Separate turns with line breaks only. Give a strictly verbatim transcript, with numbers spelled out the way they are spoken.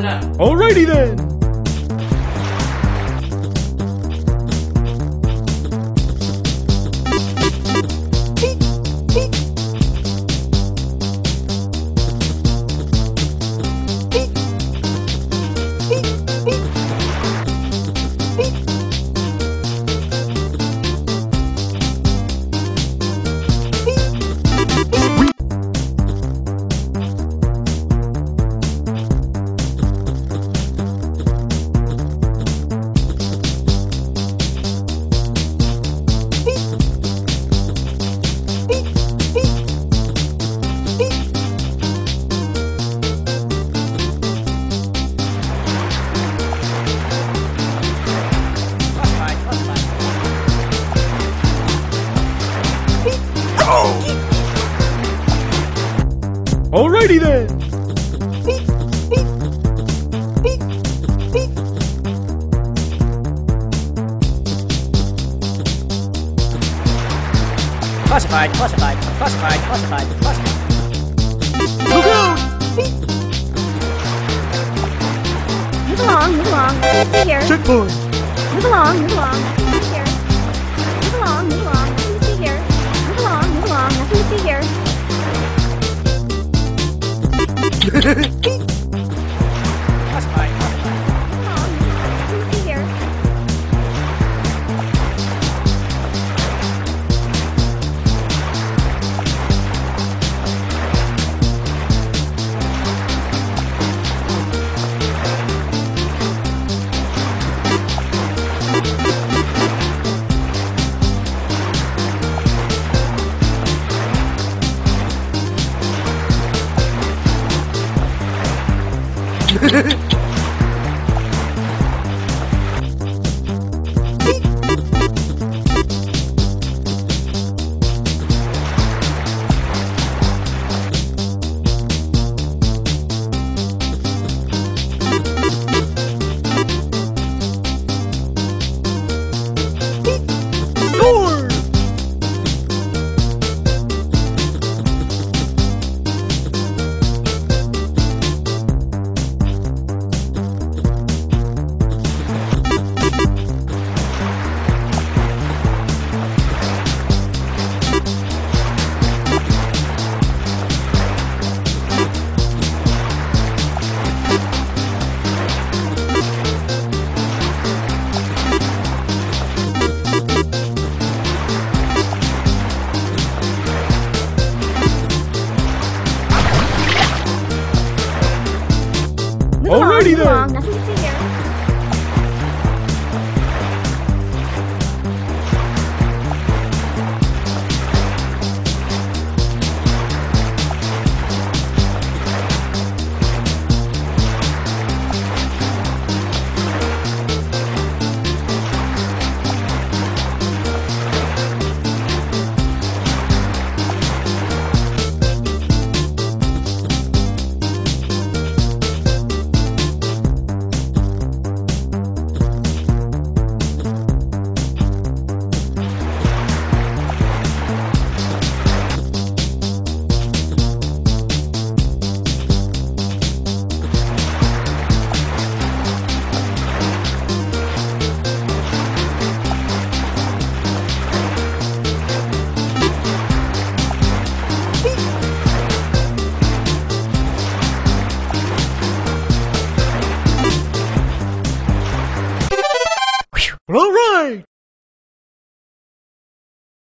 Alrighty then! Alrighty then!
Classified, classified, classified, classified, classified.
Look out!
Move along, move along. Stay here.
Checkpoint!
Move along, move along. Nothing to see here. Move along, move along. Nothing to see here. Move along, move along. Nothing to see here.
Classified, classified.
Move along, move along. Nothing to see here. Move along,
Alrighty
move
then.
along. Nothing to see here.
Alright!